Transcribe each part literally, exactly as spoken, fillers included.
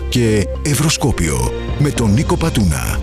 και Ευρωσκόπιο με τον Νίκο Πατούνα.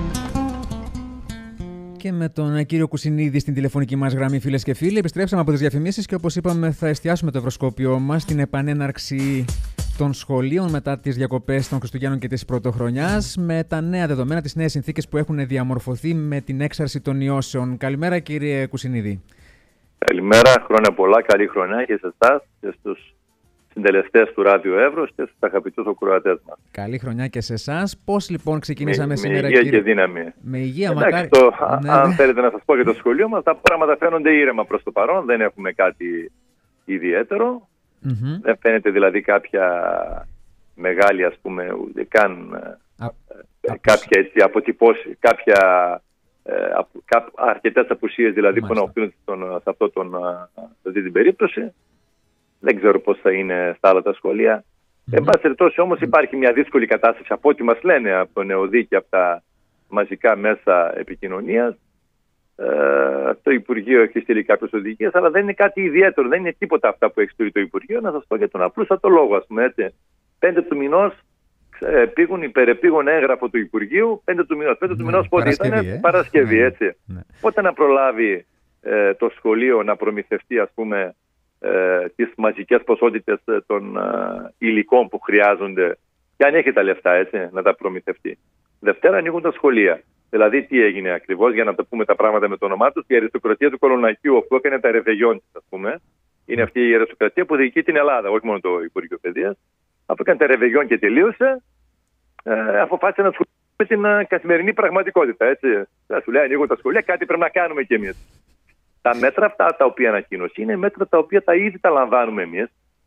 Και με τον κύριο Κουσινίδη στην τηλεφωνική μας γραμμή, φίλες και φίλοι, επιστρέψαμε από τις διαφημίσεις και όπως είπαμε θα εστιάσουμε το Ευρωσκόπιο μας στην επανέναρξη των σχολείων μετά τις διακοπές των Χριστουγέννων και της Πρωτοχρονιάς, με τα νέα δεδομένα, τις νέες συνθήκες που έχουν διαμορφωθεί με την έξαρση των ιώσεων. Καλημέρα, κύριε Κουσινίδη. Καλημέρα, χρόνια πολλά, καλή χρονιά και σε εσάς και στους συντελεστές του Ράδιο Εύρος και στους αγαπητούς ακροατές μας. Καλή χρονιά και σε εσάς. Πώς λοιπόν ξεκινήσαμε με, σήμερα, με υγεία κύριε... και δύναμη. Με υγεία, Εντάξει, μακάρι. το, ναι, αν ναι. θέλετε να σας πω για το σχολείο μας, τα πράγματα φαίνονται ήρεμα προς το παρόν, δεν έχουμε κάτι ιδιαίτερο. Mm-hmm. Δεν φαίνεται δηλαδή κάποια μεγάλη, ας πούμε, ούτε καν Α, κάποια έτσι αποτυπώση, κάποια ε, κά, αρκετές απουσίες δηλαδή που να οφείλουν σε, αυτό τον, σε αυτή την περίπτωση. Δεν ξέρω πώς θα είναι στα άλλα τα σχολεία. Mm-hmm. Εν πάση περιπτώσει όμως υπάρχει μια δύσκολη κατάσταση από ό,τι μας λένε από το ΝΕΟΔΙ και από τα μαζικά μέσα επικοινωνίας. Ε, το Υπουργείο έχει στείλει κάποιες οδηγίες, αλλά δεν είναι κάτι ιδιαίτερο, δεν είναι τίποτα αυτά που έχει στείλει το Υπουργείο. Να σας πω για τον απλούστατο λόγο, ας πούμε έτσι. Πέντε του μηνός ε, πήγουν υπερεπίγον έγγραφο του Υπουργείου, πέντε του μηνός. Πέντε του μηνός πότε ήταν, ε? Παρασκευή, ναι, έτσι. Ναι. Πότε να προλάβει ε, το σχολείο να προμηθευτεί, ας πούμε, ε, τις μαζικές ποσότητες των ε, υλικών που χρειάζονται, και αν έχει τα λεφτά, έτσι, να τα προμηθευτεί. Δευτέρα ανοίγουν τα σχολεία. Δηλαδή, τι έγινε ακριβώς, για να τα πούμε τα πράγματα με το όνομά τους, η αριστοκρατία του Κολονακίου, που έκανε τα ρεβεγιόν της, ας πούμε, είναι αυτή η αριστοκρατία που διοικεί την Ελλάδα, όχι μόνο το Υπουργείο Παιδείας. Αφού έκανε τα ρεβεγιόν και τελείωσε, ε, αποφάσισε να ασχοληθεί με την ε, καθημερινή πραγματικότητα. Έτσι. Θα σου λέει, ανοίγουν τα σχολεία, κάτι πρέπει να κάνουμε κι εμείς. Τα μέτρα αυτά τα οποία ανακοίνωσε είναι μέτρα τα οποία τα ήδη τα λαμβάνουμε εμείς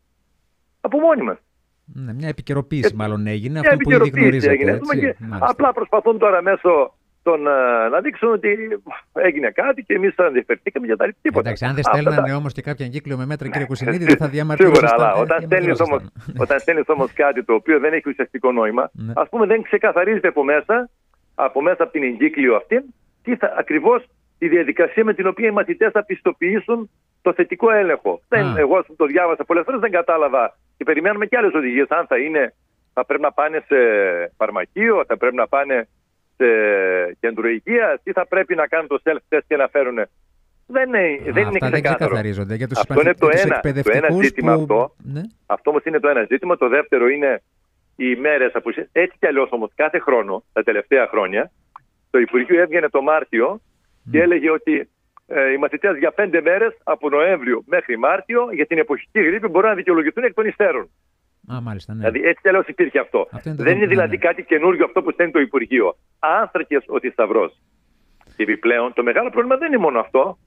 από μόνοι μας. Ναι, μια επικαιροποίηση και, μάλλον έγινε, μια αυτό που ήδη γνωρίζετε. Έγινε, έτσι, και απλά προσπαθούν τώρα μέσω των, uh, να δείξουν ότι έγινε κάτι και εμείς θα ενδιαφερθήκαμε για τα τίποτα. Εντάξει, αν δεν στέλνανε τα... όμως και κάποια εγκύκλιο με μέτρα, κύριε Κουσινίδη, δεν θα διαμαρτυρώσασταν. Σίγουρα, αλλά όταν στέλνεις όμως, όταν στέλνεις όμως κάτι το οποίο δεν έχει ουσιαστικό νόημα, ναι. Ας πούμε δεν ξεκαθαρίζεται από μέσα, από μέσα από την εγκύκλιο αυτή, τι θα, ακριβώς τη διαδικασία με την οποία οι μαθητές θα πιστοποιήσουν το θετικό έλεγχο. Δεν, εγώ το διάβασα πολλές φορές, δεν κατάλαβα και περιμένουμε και άλλες οδηγίες. Αν θα είναι, θα πρέπει να πάνε σε φαρμακείο, θα πρέπει να πάνε σε κέντρο υγείας, τι θα πρέπει να κάνουν το self-test και να φέρουν. Δεν είναι, Α, δεν είναι ξεκάθαρο. Δεν ξεκαθαρίζονται για τους αυτό είναι το ένα, το ένα ζήτημα που... αυτό. Ναι. Αυτό όμως είναι το ένα ζήτημα. Το δεύτερο είναι οι μέρες απουσίας. Έτσι κι αλλιώς όμως κάθε χρόνο, τα τελευταία χρόνια, το Υπουργείο έβγαινε το Μάρτιο mm. και έλεγε ότι ε, οι μαθητές για πέντε μέρες από Νοέμβριο μέχρι Μάρτιο για την εποχική γρήπη μπορούν να δικαιολογηθούν εκ των υστέρων. Α, μάλιστα, ναι. Δηλαδή έτσι κι αλλιώς υπήρχε αυτό. αυτό είναι Δεν είναι δηλαδή ναι. κάτι καινούργιο αυτό που στέλνει το Υπουργείο. Άνθρακες ο θησαυρός. Και επιπλέον το μεγάλο πρόβλημα δεν είναι μόνο αυτό.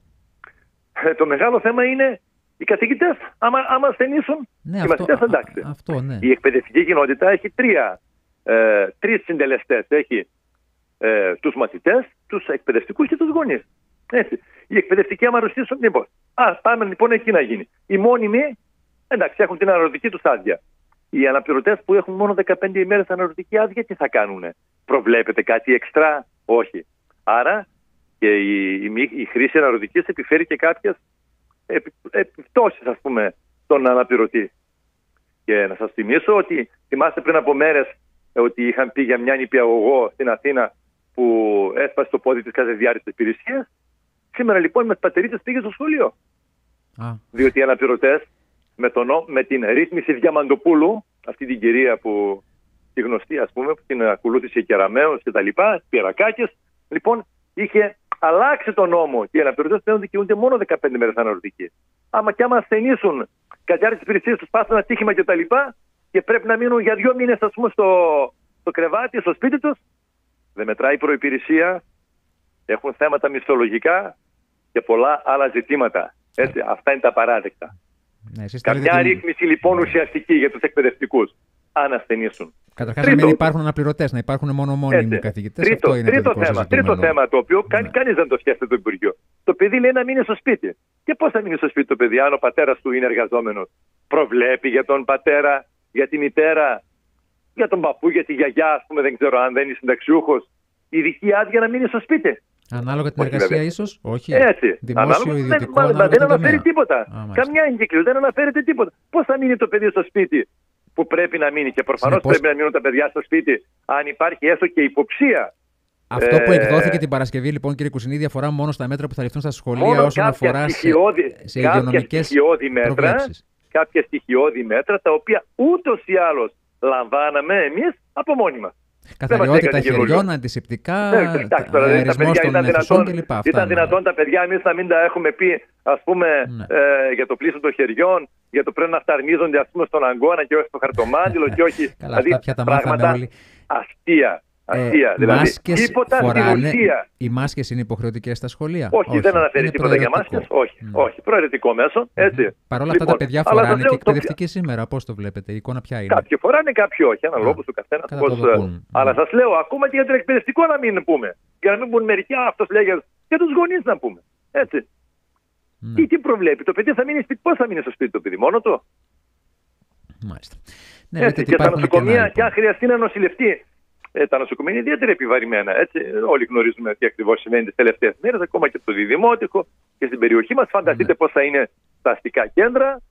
Ε, το μεγάλο θέμα είναι οι καθηγητές. Άμα, άμα ασθενήσουν, ναι, οι αυτό, μαθητές εντάξει. Α, αυτό, ναι. Η εκπαιδευτική κοινότητα έχει τρία, ε, τρεις συντελεστές. Έχει ε, τους μαθητές, τους εκπαιδευτικούς και τους γονείς. Έτσι. Οι εκπαιδευτικοί άμα αρρωστήσουν, λοιπόν. Α, πάμε λοιπόν εκεί να γίνει. Οι μόνιμοι, εντάξει, έχουν την αναρωτική τους άδεια. Οι αναπληρωτές που έχουν μόνο δεκαπέντε ημέρες αναρωτική άδεια, τι θα κάνουνε? Προβλέπετε κάτι εξτρά? Όχι. Άρα και η, η, η χρήση αναρωτικής επιφέρει και κάποιες επι, επιπτώσεις, ας πούμε, στον αναπληρωτή. Και να σας θυμίσω ότι θυμάστε πριν από μέρες ότι είχαν πει για μια νηπιαγωγό στην Αθήνα που έσπασε το πόδι της κατά τη διάρκεια της υπηρεσίας. Σήμερα λοιπόν με τις πατερίτες πήγε στο σχολείο. Α. Διότι οι αναπληρωτές με, τον, με την ρύθμιση Διαμαντοπούλου, αυτή την κυρία που τη γνωστή, ας πούμε, που την ακολούθησε η Κεραμέως και τα λοιπά, Πιερακάκης, λοιπόν είχε αλλάξει τον νόμο και οι αναπληρωτές πλέον δικαιούνται μόνο δεκαπέντε μέρες αναρωτική. Άμα και άμα ασθενήσουν κατά τη διάρκεια της υπηρεσίας τους, πάθουν ένα τύχημα και τα λοιπά και πρέπει να μείνουν για δύο μήνες, ας πούμε, στο, στο κρεβάτι, στο σπίτι τους, δεν μετράει η προϋπηρεσία, έχουν θέματα μισθολογικά και πολλά άλλα ζητήματα. Έτσι, αυτά είναι τα παράδεκτα. Ναι, καμιά την... ρύθμιση λοιπόν ουσιαστική για τους εκπαιδευτικούς, αν ασθενήσουν. Καταρχάς να μην υπάρχουν αναπληρωτές, να υπάρχουν μόνο μόνιμοι καθηγητές. Τρίτο, Αυτό είναι τρίτο, το θέμα, τρίτο θέμα το οποίο ναι. κανείς δεν το σκέφτεται το Υπουργείο. Το παιδί λέει να μείνει στο σπίτι. Και πώς θα μείνει στο σπίτι το παιδί, αν ο πατέρας του είναι εργαζόμενος? Προβλέπει για τον πατέρα, για τη μητέρα, για τον παππού, για τη γιαγιά, ας πούμε, δεν ξέρω αν δεν είναι συνταξιούχος, ειδική άδεια να μείνει στο σπίτι. Ανάλογα την εργασία, βέβαια. Ίσως, όχι. Έτσι. Δημόσιο, ιδιωτικό. Δεν, δεν αναφέρει τίποτα. Α, Καμιά εγκύκλιο δεν αναφέρεται τίποτα. Πώς θα μείνει το παιδί στο σπίτι που πρέπει να μείνει. Και προφανώς Συνεπώς, πρέπει να μείνουν τα παιδιά στο σπίτι, αν υπάρχει έστω και υποψία. Αυτό που ε, εκδόθηκε την Παρασκευή, λοιπόν, κύριε Κουσινίδη, αφορά μόνο στα μέτρα που θα ληφθούν στα σχολεία μόνο όσον αφορά σε, σε υγειονομικές προβλέψεις. Κάποια στοιχειώδη μέτρα, τα οποία ούτως ή άλλως λαμβάναμε εμείς από μόνοι μας. Καθαριότητα χεριών, αντισηπτικά, ναι, εντάξει, τώρα, αερισμός των αιθουσών κλπ. Ήταν δυνατόν τα παιδιά εμείς να μην τα έχουμε πει, ας πούμε, ναι. ε, για το πλήσιο των χεριών, για το πρέπει να φταρνίζονται, ας πούμε, στον αγκώνα και όχι στο χαρτομάτιλο και όχι. Καλά, δηλαδή, αυτά πια τα πράγματα όλοι. Αστεία. Αστεία, ε, δηλαδή, μάσκες τίποτα φοράνε, στην ουσία. Οι μάσκες είναι υποχρεωτικές στα σχολεία? Όχι, όχι, δεν αναφέρει τίποτα για μάσκες. Όχι, mm. όχι, προαιρετικό μέσο. Έτσι. Mm. Παρ' όλα λοιπόν, αυτά τα παιδιά φοράνε και εκπαιδευτικοί το... σήμερα. Πώς το βλέπετε, η εικόνα ποια είναι? Κάποιοι φοράνε, κάποιοι όχι. Αναλόγως του καθένα. Αλλά σας λέω, ακόμα και για τον εκπαιδευτικό να μην πούμε. Για να μην πούν μερικοί, αυτό λέγεται, και τους γονείς να πούμε. Έτσι. Mm. Τι, τι προβλέπει, το παιδί θα μείνει σπίτι, πώς θα μείνει στο σπίτι το παιδί, μόνο του? Μάλιστα. Ναι, έτσι, και στα νοσοκομεία, και αν χρειαστεί να νοσηλευτεί. Ε, τα νοσοκομεία είναι ιδιαίτερα επιβαρημένα. Έτσι. Όλοι γνωρίζουμε τι ακριβώς συμβαίνει τις τελευταίες μέρες, ακόμα και στο Διδημότυχο και στην περιοχή μας. Φανταστείτε ναι. πώς θα είναι τα αστικά κέντρα.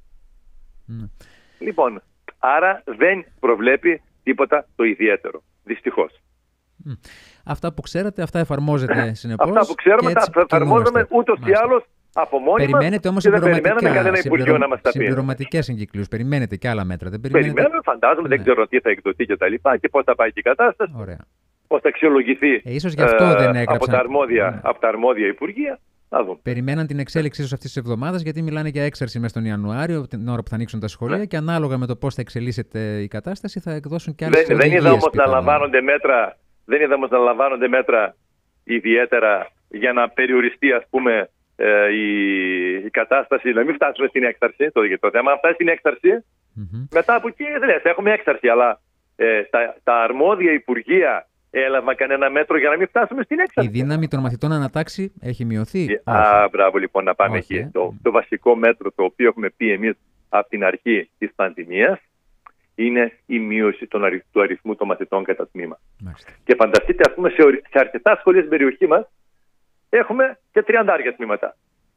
Ναι. Λοιπόν, άρα δεν προβλέπει τίποτα το ιδιαίτερο. Δυστυχώς. Mm. Αυτά που ξέρετε, αυτά εφαρμόζεται συνεπώς. Αυτά που ξέρουμε, τα εφαρμόζουμε ούτως ή άλλως από μόνοι μας. Περιμένετε όμως συμπληρωματικές, συμπληρωματικές εγκύκλους. Περιμένετε και άλλα μέτρα. Δεν περιμένετε... Περιμένουμε, φαντάζομαι, ναι. δεν ξέρω τι θα εκδοθεί και τα λοιπά και πώς θα πάει και η κατάσταση. Πώς θα αξιολογηθεί ε, ίσως γι' αυτό δεν έγραψαν... από, τα αρμόδια, ναι. από τα αρμόδια υπουργεία. Περιμέναν την εξέλιξη ίσως αυτής της εβδομάδας, γιατί μιλάνε για έξαρση μέσα στον Ιανουάριο, την ώρα που θα ανοίξουν τα σχολεία, ναι. και ανάλογα με το πώς θα εξελίσσεται η κατάσταση θα εκδώσουν και άλλες οδηγίες. Δεν είδα όμως να λαμβάνονται μέτρα, δεν είδα όμως να λαμβάνονται μέτρα ιδιαίτερα για να περιοριστεί, ας πούμε, ε, η, η κατάσταση, να μην φτάσουμε στην έξαρση. Το, το θέμα, αν φτάσει στην έξαρση, mm-hmm. μετά από εκεί δεν θα έχουμε έξαρση, αλλά ε, τα, τα αρμόδια υπουργεία έλαβαν κανένα μέτρο για να μην φτάσουμε στην έξαρση. Η δύναμη των μαθητών ανατάξει έχει μειωθεί? Α, μπράβο, λοιπόν, να πάμε Όχι. εκεί. Το, το βασικό μέτρο το οποίο έχουμε πει εμείς από την αρχή της πανδημίας είναι η μείωση των αριθ, του αριθμού των μαθητών κατά τμήμα. Μάλιστα. Και φανταστείτε, ας πούμε, σε, σε αρκετά σχολεία στην περιοχή μας έχουμε και τριάντα τμήματα.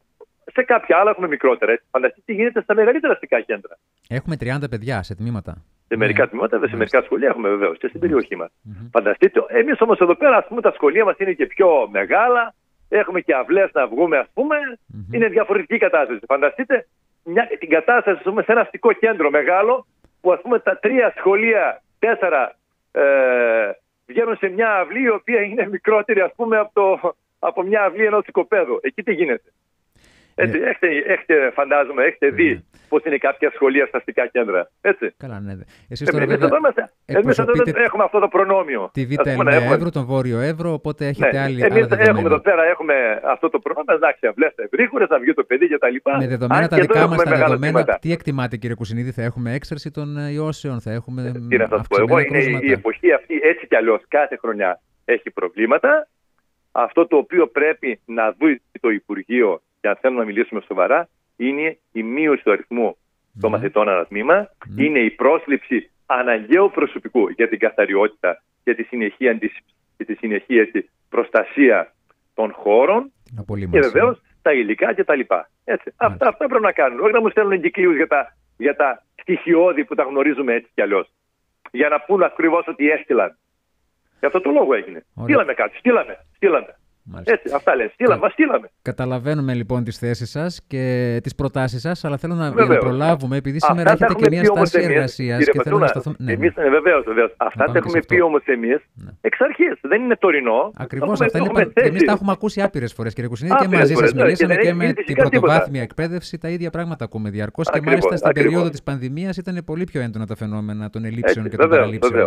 Σε κάποια άλλα έχουμε μικρότερα. Φανταστείτε τι γίνεται στα μεγαλύτερα αστικά κέντρα. Έχουμε τριάντα παιδιά σε τμήματα. Σε μερικά τμήματα, σε μερικά σχολεία έχουμε βεβαίως και στην περιοχή μας. Mm-hmm. Φανταστείτε, εμείς όμως εδώ πέρα, ας πούμε, τα σχολεία μας είναι και πιο μεγάλα. Έχουμε και αυλές να βγούμε, ας πούμε. Mm-hmm. Είναι διαφορετική κατάσταση. Φανταστείτε μια, την κατάσταση, ας πούμε, σε ένα αστικό κέντρο μεγάλο, που, ας πούμε, τα τρία σχολεία, τέσσερα ε, βγαίνουν σε μια αυλή η οποία είναι μικρότερη, ας πούμε, από, το, από μια αυλή ενός οικοπαίδου. Εκεί τι γίνεται? Έτσι, yeah. έχετε, έχετε, φαντάζομαι, έχετε δει yeah. πώς είναι κάποια σχολεία στα αστικά κέντρα. Έτσι. Καλά, ναι. Εσείς τώρα εμείς εδώ, είμαστε, εμείς εδώ έχουμε αυτό το προνόμιο. Τη Β' Εύρο, τον Βόρειο Εύρο, οπότε έχετε ναι. άλλη Εμείς έχουμε εδώ πέρα έχουμε αυτό το προνόμιο, εντάξει, αυλές ευρύχωρες, να βγει το παιδί κτλ. Με δεδομένα τα δικά μας τα δεδομένα, τι εκτιμάτε, κύριε Κουσινίδη, θα έχουμε έξαρση των ιώσεων, θα έχουμε. Τι να σας πω, εγώ είναι η εποχή αυτή έτσι κι αλλιώς κάθε χρονιά έχει προβλήματα. Αυτό το οποίο πρέπει να δει το Υπουργείο, και αν θέλουμε να μιλήσουμε σοβαρά, είναι η μείωση του αριθμού των mm. μαθητών ανατμήμα, mm. είναι η πρόσληψη αναγκαίου προσωπικού για την καθαριότητα και τη συνεχή, και τη συνεχή έτσι, προστασία των χώρων και βεβαίως τα υλικά κτλ. Αυτά, αυτά πρέπει να κάνουν. Όχι να μου στέλνουν εγκυκλίους για τα, για τα στοιχειώδη που τα γνωρίζουμε έτσι κι αλλιώς. Για να πούν ακριβώς ότι έστειλαν. Για αυτό το λόγο έγινε. Ωραία. Στείλαμε κάτι, στείλαμε, στείλαμε. Μάλιστα. Έτσι, αυτά λένε. Στείλαμε, Κα... στείλαμε. Καταλαβαίνουμε λοιπόν τις θέσεις σας και τις προτάσεις σας, αλλά θέλω να, να προλάβουμε, επειδή σήμερα αυτά έχετε και μια στάση εργασίας. Και θέλω να σταθούμε... ναι, εμείς, ναι. Βεβαίως, βεβαίως. Αυτά τα έχουμε πει όμως εμείς ναι. εξ αρχής. Δεν είναι τωρινό. Ακριβώς. Αυτά είναι πα... εμείς τα έχουμε ακούσει άπειρες φορές, κύριε Κουσινίδη, και μαζί σας μιλήσαμε και με την πρωτοβάθμια εκπαίδευση. Τα ίδια πράγματα ακούμε διαρκώς. Και μάλιστα στην περίοδο της πανδημίας ήταν πολύ πιο έντονα τα φαινόμενα των ελλείψεων και των παραλήψεων.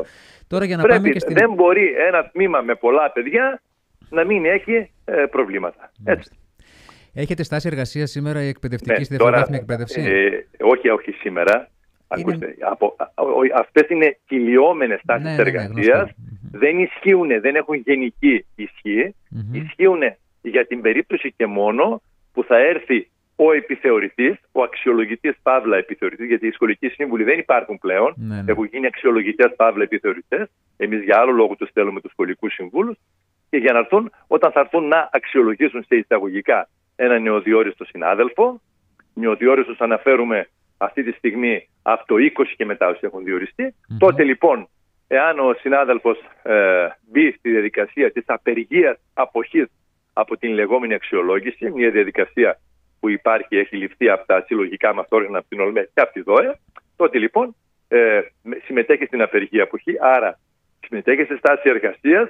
Δεν μπορεί ένα τμήμα με πολλά παιδιά να μην έχει ε, προβλήματα. Έτσι. Έχετε στάση εργασία σήμερα η εκπαιδευτική ναι, στη δευτεροβάθμια εκπαίδευση? Ε, όχι, όχι σήμερα. Είναι... Ακούστε, από, αυτές είναι κυλιόμενες στάσεις ναι, εργασίας. Ναι, ναι, δεν ισχύουν, δεν έχουν γενική ισχύ. Mm-hmm. Ισχύουν για την περίπτωση και μόνο που θα έρθει ο επιθεωρητής, ο αξιολογητής παύλα επιθεωρητής, γιατί οι σχολικοί σύμβουλοι δεν υπάρχουν πλέον. Ναι, ναι. Έχουν γίνει αξιολογητές παύλα επιθεωρητές. Εμείς για άλλο λόγο τους στέλνουμε τους σχολικούς συμβούλους. Και για να έρθουν, όταν θα έρθουν να αξιολογήσουν σε εισαγωγικά έναν νεοδιόριστο συνάδελφο, νεοδιόριστος αναφέρουμε αυτή τη στιγμή από το είκοσι και μετά όσοι έχουν διοριστεί. Mm-hmm. Τότε λοιπόν, εάν ο συνάδελφος ε, μπει στη διαδικασία της απεργίας αποχής από την λεγόμενη αξιολόγηση, μια διαδικασία που υπάρχει, έχει ληφθεί από τα συλλογικά μας όργανα, από την ΟΛΜΕ και από τη ΔΟΕ, τότε λοιπόν ε, συμμετέχει στην απεργία αποχή, άρα συμμετέχει στη στάση εργασίας,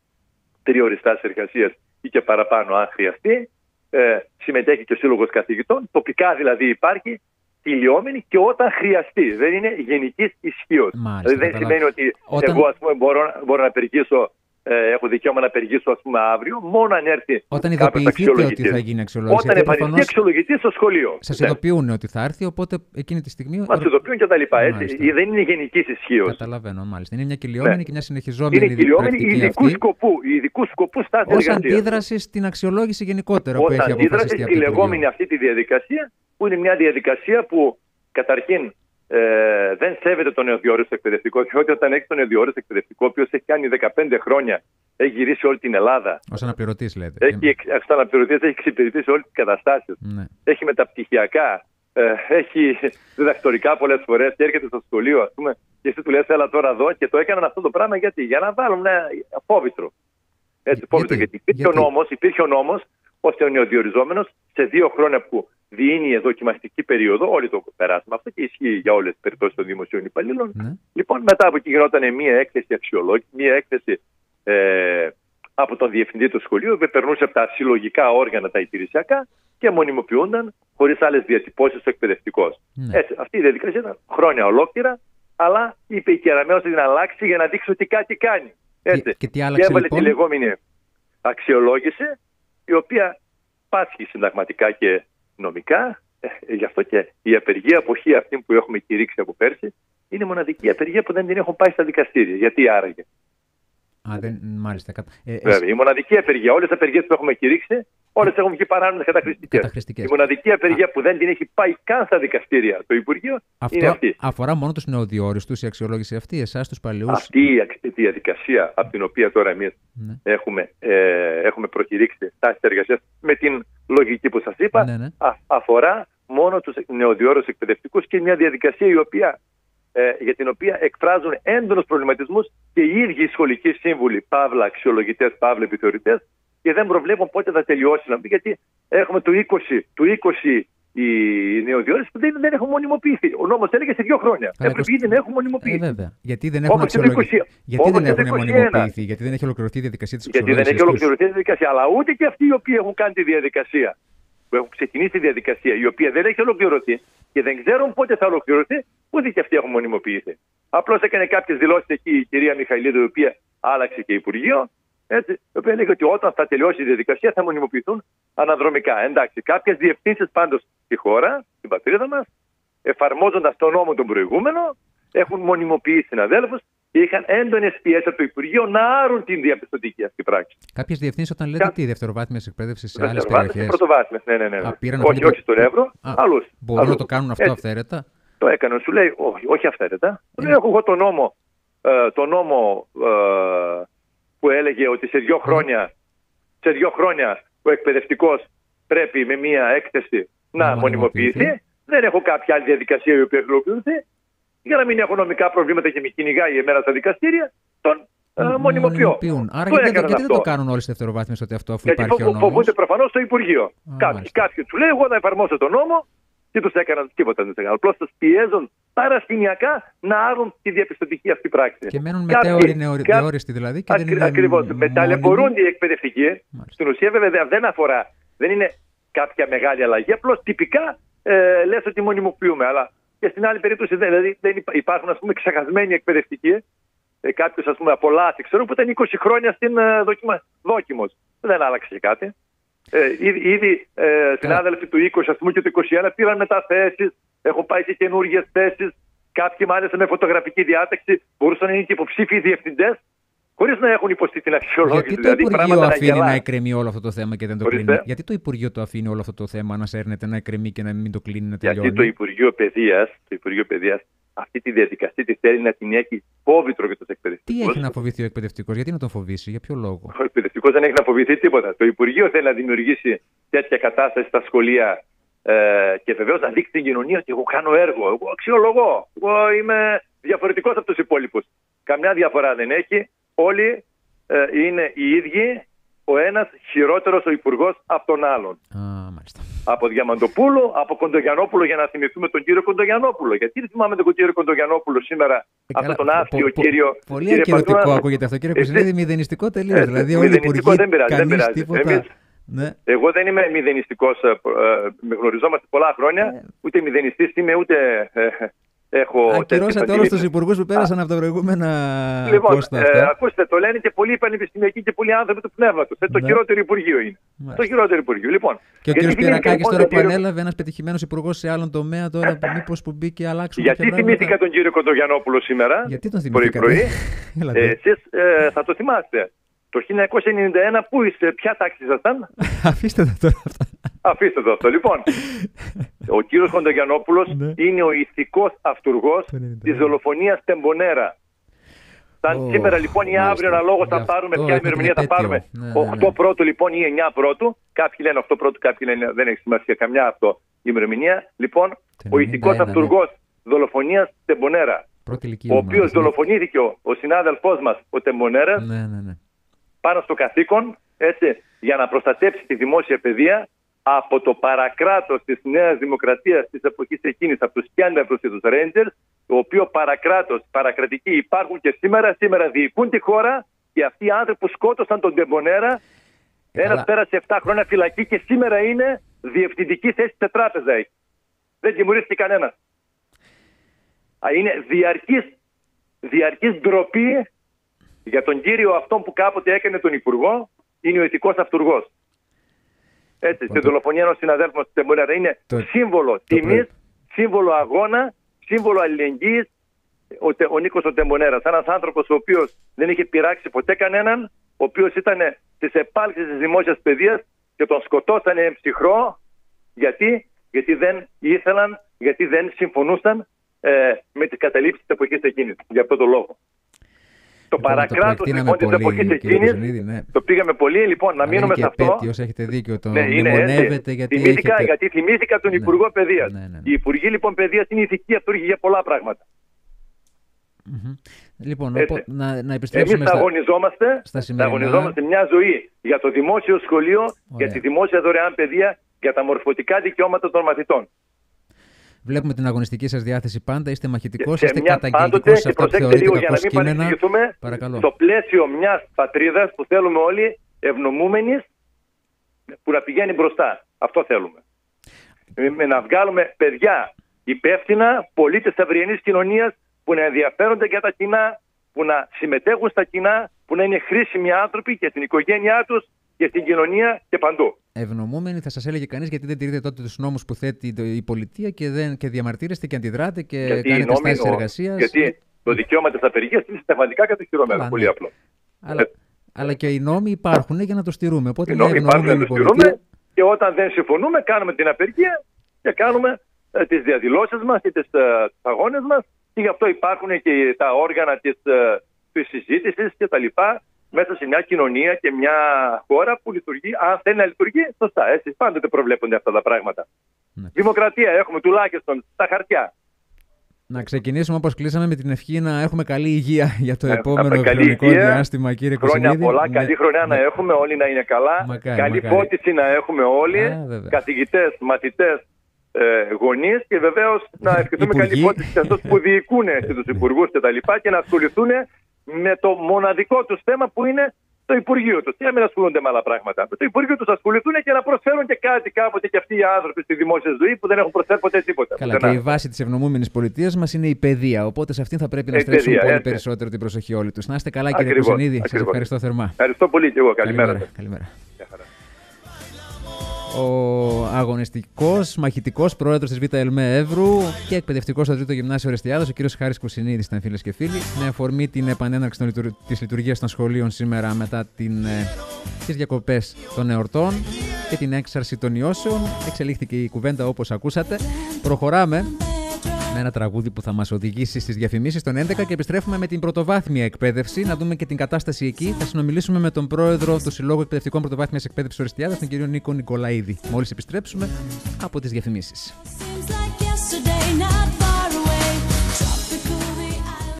τριώρη στάση εργασίας ή και παραπάνω αν χρειαστεί, ε, συμμετέχει και ο Σύλλογος Καθηγητών, τοπικά δηλαδή υπάρχει, τηλιόμενη και όταν χρειαστεί. Δεν είναι γενικής ισχύως. Δηλαδή δεν σημαίνει ότι όταν... εγώ ας πούμε, μπορώ, μπορώ να απεργήσω, ε, έχω δικαίωμα να απεργήσω ας πούμε, αύριο, μόνο αν έρθει όταν ειδοποιηθείτε ότι θα γίνει αξιολόγηση. Όταν εμφανιστεί προφανώς... αξιολογητή στο σχολείο. Σας ναι. ειδοποιούν ότι θα έρθει, οπότε εκείνη τη στιγμή. Μας ειδοποιούν και τα λοιπά. Έτσι. Δεν είναι γενικής ισχύως. Καταλαβαίνω, μάλιστα. Είναι μια κυλιόμενη ναι. και μια συνεχιζόμενη. Είναι κυλιόμενη ειδικού σκοπού. Ειδικού σκοπού στάση εργασίας. Ως αντίδραση στην αξιολόγηση γενικότερα που έχει αποφασιστεί. Ως αντίδραση στη λεγόμενη αυτή τη διαδικασία, που είναι μια διαδικασία που καταρχήν ε, δεν σέβεται τον νεοδιόριστο εκπαιδευτικό, διότι όταν έχει τον νεοδιόριστο εκπαιδευτικό, ο οποίος έχει κάνει δεκαπέντε χρόνια, έχει γυρίσει όλη την Ελλάδα. Ως αναπληρωτής, λέτε. Έχει, ως αναπληρωτής έχει εξυπηρετήσει όλες τις καταστάσεις. Ναι. Έχει μεταπτυχιακά, ε, έχει διδακτορικά πολλές φορές και έρχεται στο σχολείο, ας πούμε, και εσύ του λες, έλα τώρα εδώ, και το έκαναν αυτό το πράγμα γιατί, για να βάλουν ένα φόβητρο. Έτσι, φόβητρο, γιατί, γιατί, υπήρχε, γιατί? Ο νόμος, υπήρχε ο νόμος, ώστε ο νεοδιοριζόμενος σε δύο χρόνια που διήνει δοκιμαστική περίοδο, όλοι το περάσαμε αυτό και ισχύει για όλες τις περιπτώσεις των δημοσίων υπαλλήλων. Ναι. Λοιπόν, μετά από εκεί γινόταν μια έκθεση αξιολόγηση, μια έκθεση ε, από τον διευθυντή του σχολείου, που περνούσε από τα συλλογικά όργανα τα υπηρεσιακά και μονιμοποιούνταν χωρίς άλλες διατυπώσεις ο εκπαιδευτικός. Ναι. Έτσι, αυτή η διαδικασία ήταν χρόνια ολόκληρα, αλλά είπε η Κεραμέως ότι να αλλάξει για να δείξει ότι κάτι κάνει. Έτσι. Και, και τι άλλαξε, και έβαλε λοιπόν? τη λεγόμενη αξιολόγηση, η οποία πάσχει συνταγματικά και νομικά. Ε, γι' αυτό και η απεργία αποχή αυτή που έχουμε κηρύξει από πέρσι είναι η μοναδική απεργία που δεν την έχουν πάει στα δικαστήρια. Γιατί άραγε? Α, δεν, μάλιστα. Ε, Βέβαια, η μοναδική απεργία, όλες τις απεργίες που έχουμε κηρύξει, όλες έχουν βγει παράνομες καταχρηστικές. Η μοναδική απεργία Α, που δεν την έχει πάει καν στα δικαστήρια το Υπουργείο αυτό είναι αυτή. Αφορά μόνο τους νεοδιόριστους η αξιολόγηση αυτή, εσάς τους παλαιούς? Αυτή η διαδικασία από την οποία τώρα εμείς ναι. έχουμε, ε, έχουμε προκηρύξει στάσεις εργασίας με την λογική που σας είπα, ναι, ναι. Α, αφορά μόνο τους νεοδιόριστους εκπαιδευτικούς και μια διαδικασία η οποία, ε, για την οποία εκφράζουν έντονους προβληματισμούς και οι ίδιοι οι σχολικοί σύμβουλοι, παύλα αξιολογητές, παύλα επιθεωρητές, και δεν προβλέπουν πότε θα τελειώσει. Γιατί έχουμε το είκοσι, το είκοσι οι νεοδιόριστοι που δεν, δεν έχουν μονιμοποιηθεί. Ο νόμος έλεγε σε δύο χρόνια. Έπρεπε ήδη να έχουν μονιμοποιηθεί. Ε, βέβαια. Γιατί δεν έχουν αξιολογηθεί. Γιατί δεν έχουν μονιμοποιηθεί, γιατί δεν έχει ολοκληρωθεί η διαδικασία της αξιολόγησης. Γιατί δεν έχει ολοκληρωθεί η διαδικασία. Αλλά ούτε και αυτοί οι οποίοι έχουν κάνει τη διαδικασία, που έχουν ξεκινήσει τη διαδικασία, η οποία δεν έχει ολοκληρωθεί και δεν ξέρουν πότε θα ολοκληρωθεί, ούτε και αυτοί έχουν μονιμοποιηθεί. Απλώς έκανε κάποιες δηλώσεις εκεί η κυρία Μιχαηλίδου, η οποία άλλαξε και Υπουργείο. Έτσι, η οποία έλεγε ότι όταν θα τελειώσει η διαδικασία θα μονιμοποιηθούν αναδρομικά. Εντάξει, κάποιες διευθύνσεις πάντως στη χώρα, στην πατρίδα μας, εφαρμόζοντας τον νόμο τον προηγούμενο, έχουν μονιμοποιήσει συναδέλφους και είχαν έντονες πιέσεις από το Υπουργείο να άρουν την διαπιστωτική αυτή πράξη. Κάποιες διευθύνσεις, όταν λέτε Κα... τι, δευτεροβάθμιας εκπαίδευση σε άλλες περιοχές? Πρωτοβάθμιας, ναι, ναι, ναι. Α, όχι, όχι στον Εύρο, άλλους. Μπορούν άλλους. να το κάνουν αυτό Έτσι. αυθαίρετα? Το έκαναν, σου λέει, όχι, όχι αυθαίρετα. Του λέει, έχω εγώ τον νόμο, ε, το νόμο ε, που έλεγε ότι σε δύο χρόνια, σε δύο χρόνια ο εκπαιδευτικός πρέπει με μία έκθεση να, να μονιμοποιηθεί. Δεν έχω κάποια άλλη διαδικασία η οποία έχει ολοκληρωθεί. Για να μην έχω νομικά προβλήματα και με κυνηγάει εμένα στα δικαστήρια, τον ε, μονιμοποιώ. Άρα γιατί, γιατί δεν το κάνουν όλες οι δευτεροβάθμιες ότι αυτό, αφού γιατί υπάρχει ο νόμος? Φοβούνται προφανώς στο Υπουργείο. Κάποιοι, κάποιοι του λέει, εγώ θα εφαρμόσω τον νόμο. Τι τους έκαναν, τίποτα δεν τους έκαναν. Απλώς τους πιέζουν παρασκηνιακά να άρουν τη διαπιστωτική αυτή πράξη. Και μένουν μετέωροι νεοδιόριστοι δηλαδή. Και δεν είναι ακριβώς. Μεταλλεπορούνται οι εκπαιδευτικοί. Στην ουσία βέβαια δεν αφορά, δεν είναι κάποια μεγάλη αλλαγή. Απλώς τυπικά ε, λες ότι μονιμοποιούμε. Αλλά και στην άλλη περίπτωση δηλαδή δεν υπάρχουν ας πούμε ξεχασμένοι εκπαιδευτικοί. Ε, Κάποιος ας πούμε από λάθη ξέρω που ήταν είκοσι χρόνια στην ε, δοκιμα... δόκιμος. Δεν άλλαξε κάτι. Ε, ήδη ήδη ε, συνάδελφοι του είκοσι ας πούμε, και του είκοσι ένα πήραν μεταθέσεις, έχουν πάει και καινούργιες θέσεις. Κάποιοι μάλιστα με φωτογραφική διάταξη μπορούσαν να είναι και υποψήφιοι διευθυντές, χωρίς να έχουν υποστεί την αξιολόγηση. Γιατί το δηλαδή, Υπουργείο αφήνει να εκκρεμεί όλο αυτό το θέμα και δεν το Χωρίστε. κλείνει? Γιατί το Υπουργείο το αφήνει όλο αυτό το θέμα να σέρνεται, να εκκρεμεί και να μην το κλείνει, να τελειώνει? Γιατί το Υπουργείο Παιδείας, το Υπουργείο Παιδείας αυτή τη διαδικασία τη θέλει να την έχει φόβητρο για τους εκπαιδευτικούς. Τι έχει να φοβηθεί ο εκπαιδευτικός, γιατί να τον φοβήσει, για ποιο λόγο? Ο εκπαιδευτικός δεν έχει να φοβηθεί τίποτα. Το Υπουργείο θέλει να δημιουργήσει τέτοια κατάσταση στα σχολεία Ε, και βεβαίως να δείξει την κοινωνία ότι εγώ κάνω έργο, εγώ αξιολογώ, εγώ είμαι διαφορετικός από τους υπόλοιπους. Καμιά διαφορά δεν έχει. Όλοι ε, είναι οι ίδιοι, ο ένας χειρότερος ο υπουργός από τον άλλον. Α, μάλιστα. Από Διαμαντοπούλου, από Κοντογιαννόπουλο, για να θυμηθούμε τον κύριο Κοντογιαννόπουλο. Γιατί δεν θυμάμαι τον κύριο Κοντογιαννόπουλο σήμερα, ε, αυτόν τον άφθιο κύριο. Πολύ ακυρωτικό ακούγεται αυτό, κύριε Κουσινίδη, μηδενιστικό τελείως. Ε, δηλαδή, όλοι οι υπουργοί, δεν πειράζει, κανείς δεν πειράζει. τίποτα. Εμείς, ναι. Εγώ δεν είμαι μηδενιστικός, ε, ε, γνωριζόμαστε πολλά χρόνια, ε. ούτε μηδενιστής είμαι, ούτε ε, έχω... Ακυρώσατε όλους τους υπουργούς που πέρασαν Α. από τα προηγούμενα λοιπόν, πόστα αυτά. Ε, ακούστε, το λένε και πολλοί πανεπιστημιακοί και πολλοί άνθρωποι του πνεύματος. Ε, το ναι. χειρότερο υπουργείο είναι. Μάλιστα. Το χειρότερο υπουργείο. Λοιπόν, και ο κύριος Πυρακάκης τώρα που ανέλαβε, ένας πετυχημένος υπουργός σε άλλον τομέα, τώρα μήπως που μπήκε αλλάξουν. Γιατί θυμήθηκα τον κύριο Κοντογιαννόπουλο σήμερα, γιατί τον θυμήθηκατε? Εσείς θα το θυμάστε. Το χίλια εννιακόσια ενενήντα ένα πού είστε, ποια τάξη ήσασταν? Αφήστε το τώρα αυτά. Αφήστε το αυτό. Λοιπόν, ο κύριος Κοντογιαννόπουλος είναι ο ηθικός αυτουργός της δολοφονίας Τεμπονέρα. Σαν oh, σήμερα λοιπόν ή αύριο αναλόγως θα πάρουμε ποια ημερομηνία θα πάρουμε. Ναι, οκτώ πρώτου λοιπόν ή εννιά πρώτου. Κάποιοι λένε οκτώ πρώτου, κάποιοι λένε δεν έχει σημασία καμιά αυτό η ημερομηνία. Λοιπόν, ο ηθικός αυτουργός ναι. δολοφονίας Τεμπονέρα. Ο οποίος δολοφονήθηκε ο, ο συνάδελφός μας ο Τεμπονέρας. Ναι, ναι, ναι. Πάνω στο καθήκον, έτσι, για να προστατεύσει τη δημόσια παιδεία από το παρακράτος της Νέας Δημοκρατίας της εποχής εκείνης, από τους Κέντρους και τους Rangers, το οποίο παρακράτος, παρακρατικοί υπάρχουν και σήμερα, σήμερα διοικούν τη χώρα και αυτοί οι άνθρωποι που σκότωσαν τον Τεμπονέρα, ε, ένας πέρασε επτά χρόνια φυλακή και σήμερα είναι διευθυντική θέση σε τράπεζα έχει. Δεν τιμωρήθηκε κανένας. Είναι διαρκής, διαρκής ντροπή. Για τον κύριο αυτόν που κάποτε έκανε τον υπουργό, είναι ο ηθικός αυτουργός. Έτσι, στη δολοφονία ενός συναδέλφου μας του Τεμπονέρα είναι το... σύμβολο τιμής, σύμβολο αγώνα, σύμβολο αλληλεγγύης. Ο, ο Νίκος ο Τεμπονέρας, ένας άνθρωπος ο οποίος δεν είχε πειράξει ποτέ κανέναν, ο οποίος ήταν στις επάλξεις της δημόσιας παιδείας και τον σκοτώσανε ψυχρό. Γιατί, γιατί δεν ήθελαν, γιατί δεν συμφωνούσαν ε, με τις καταλήψεις της εποχής εκείνης. Για αυτόν τον λόγο. Το παρακράτος λοιπόν της εποχής εκείνης, ναι. το πήγαμε πολύ, λοιπόν, να αλλά μείνουμε σε αυτό. Επέτειος, έχετε δίκιο, το ναι, μνημονεύετε γιατί θυμήθηκα, έχετε... γιατί θυμήθηκα τον ναι. Υπουργό Παιδείας. Ναι, ναι, ναι. Οι Υπουργοί λοιπόν Παιδείας είναι ηθικοί αυτούργοι για πολλά πράγματα. Mm-hmm. Λοιπόν, οπό, να, να επιστρέψουμε Εμείς θα αγωνιζόμαστε, στα θα αγωνιζόμαστε μια ζωή για το δημόσιο σχολείο, ωραία. Για τη δημόσια δωρεάν παιδεία, για τα μορφωτικά δικαιώματα των μαθητών. Βλέπουμε την αγωνιστική σας διάθεση πάντα. Είστε μαχητικός, είστε καταγγελτικός σε αυτά που θεωρείτε κακώς κείμενα. Παρακαλώ. Στο πλαίσιο μιας πατρίδας που θέλουμε όλοι ευνομούμενης που να πηγαίνει μπροστά. Αυτό θέλουμε. Με να βγάλουμε παιδιά υπεύθυνα, πολίτες της αυριανής κοινωνίας που να ενδιαφέρονται για τα κοινά, που να συμμετέχουν στα κοινά, που να είναι χρήσιμοι άνθρωποι και στην οικογένειά τους και στην κοινωνία και παντού. Ευνομούμενοι θα σας έλεγε κανείς γιατί δεν τηρείτε τότε τους νόμους που θέτει η πολιτεία και, δεν, και διαμαρτύρεστε και αντιδράτε και γιατί κάνετε στάσεις εργασίας. Γιατί το δικαίωμα της απεργίας είναι συνταγματικά κατοχυρωμένο. Πολύ ναι. απλό. Αλλά, ε, αλλά και οι νόμοι υπάρχουν για να το στηρούμε. Οπότε οι νόμοι υπάρχουν για να το στηρούμε και όταν δεν συμφωνούμε κάνουμε την απεργία και κάνουμε ε, τις διαδηλώσεις μας και τις ε, αγώνες μας και γι' αυτό υπάρχουν και τα όργανα της, ε, της συζήτησης και τα λοιπά. Μέσα σε μια κοινωνία και μια χώρα που λειτουργεί, αν θέλει να λειτουργεί, σωστά. Έτσι, πάντοτε προβλέπονται αυτά τα πράγματα. Ναι. Δημοκρατία έχουμε τουλάχιστον στα χαρτιά. Να ξεκινήσουμε όπως κλείσαμε με την ευχή να έχουμε καλή υγεία για το ε, επόμενο χρονικό διάστημα, κύριε Κουσινίδη. Χρόνια πολλά, ναι. Καλή χρονιά ναι. να έχουμε όλοι να είναι καλά. Μακάρι, καλή μακάρι. φώτιση να έχουμε όλοι. Α, καθηγητές, μαθητές, ε, γονείς και βεβαίως να ευχηθούμε καλή φώτιση σε αυτούς που διοικούν, στους υπουργούς κτλ. Και, και να ασχοληθούν με το μοναδικό τους θέμα που είναι το Υπουργείο τους. Και να μην ασχολούνται με άλλα πράγματα. Με το Υπουργείο τους ασχοληθούν και να προσφέρουν και κάτι κάποτε και αυτοί οι άνθρωποι στη δημόσια ζωή που δεν έχουν προσφέρει ποτέ τίποτα. Καλά, και η βάση της ευνομούμενης πολιτείας μας είναι η παιδεία. Οπότε σε αυτήν θα πρέπει να στρέψουν παιδεία, πολύ έτσι. Περισσότερο την προσοχή όλοι τους. Να είστε καλά, κύριε Κουσινίδη. Σας ευχαριστώ θερμά. Ευχαριστώ πολύ και εγώ. Καλημέρα. Καλημέρα. Καλημέρα. Ο αγωνιστικός, μαχητικός πρόεδρος της Β' ΕΛΜΕ Εύρου και εκπαιδευτικός στο Τρίτο Γυμνάσιο Ορεστιάδος, ο κύριος Χάρης Κουσινίδης, ήταν φίλες και φίλοι. Με αφορμή την επανέναρξη των λειτουργ... της λειτουργίας των σχολείων σήμερα μετά την, ε, τις διακοπές των εορτών και την έξαρση των ιώσεων, εξελίχθηκε η κουβέντα όπως ακούσατε. Προχωράμε Με ένα τραγούδι που θα μας οδηγήσει στις διαφημίσεις των έντεκα και επιστρέφουμε με την πρωτοβάθμια εκπαίδευση, να δούμε και την κατάσταση εκεί. Θα συνομιλήσουμε με τον πρόεδρο του Συλλόγου Εκπαιδευτικών Πρωτοβάθμιας Εκπαίδευσης Οριστιάδας, τον κύριο Νίκο Νικολαίδη. Μόλις επιστρέψουμε από τις διαφημίσεις.